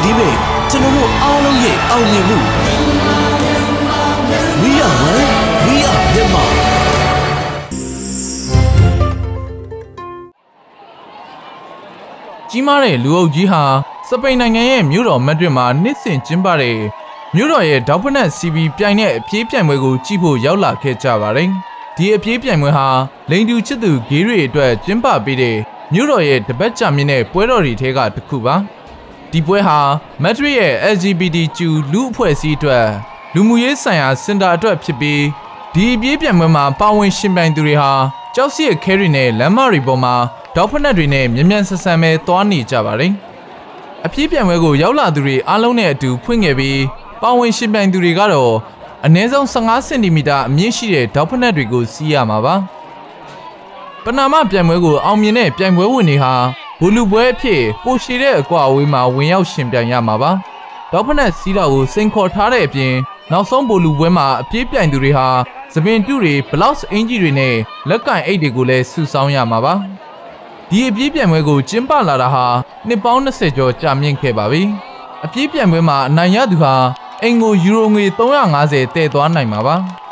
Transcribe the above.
ဒီပဲကျွန်တော်တို့အားလုံးရဲ့အောင်မြင်မှု We are one we are Myanmar ကြီးမားတဲ့လူအုပ်ကြီးဟာစပိန်နိုင်ငံရဲ့မြို့တော်မက်ဒရစ်မှာနှစ်စဉ်ကျင်းပတဲ့မြို့တော်ရဲ့ဒေါက်ဖနက်စီဘီပြိုင်တဲ့အပြေးပြိုင်ပွဲကိုကြည့်ဖို့ရောက်လာခဲ့ကြပါတယ်။ဒီအပြေးပြိုင်ပွဲဟာလိန်တူချစ်သူဂေးတွေအတွက်ကျင်းပပေးတဲ့မြို့တော်ရဲ့တပတ်ကြာမြင့်တဲ့ပွဲတော်တွေထဲကတစ်ခုပါ။ဒီပွဲဟာမက်ဒရစ်ရဲ့ LGBTQ လူအဖွဲ့အစည်းအတွက်လူမှုရေးဆိုင်ရာစင်တာအတွက်ဖြစ်ပြီးဒီအပြေးပြိုင်ပွဲမှာပါဝင်ရှင်ပြိုင်သူတွေဟာကြောက်စရခဲတွေနဲ့လမ်းမတွေပေါ်မှာဒေါက်ဖနက်တွေနဲ့မြန်မြန်ဆန်ဆန်ပဲသွားနေကြပါတယ်။အပြေးပြိုင်ပွဲကိုရောက်လာသူတွေအားလုံးနဲ့အတူဖွင့်ခဲ့ပြီးပါဝင်ရှင်ပြိုင်သူတွေကတော့အနည်းဆုံး15စင်တီမီတာအမြင့်ရှိတဲ့ဒေါက်ဖနက်တွေကိုစီးရမှာပါ။ပနာမပြိုင်ပွဲကိုအောင်မြင်တဲ့ပြိုင်ပွဲဝင်တွေဟာဘူလူပွဲအဖြစ်ပိုရှည်တဲ့အကွာအဝေးမှာဝင်ရောက်ရှင်ပြိုင်ရမှာပါ။ဒေါက်ဖနက်စီးတာကိုစိန်ခေါ်ထားတဲ့အပြင်နောက်ဆုံးဘူလူပွဲမှာအပြေးပြိုင်သူတွေဟာသပင်တူတွေဘလောက်စ်အင်ဂျီတွေနဲ့လက်ကင်အိတ်တွေကိုလည်းစုဆောင်းရမှာပါ။ဒီအပြေးပြိုင်ပွဲကိုကျင်းပလာတာဟာနှစ်ပေါင်း20ကျော်ကြာမြင့်ခဲ့ပါပြီ။အပြေးပြိုင်ပွဲမှာအနိုင်ရသူဟာအင်ကိုယူရိုငွေ350တည်သွားနိုင်မှာပါ။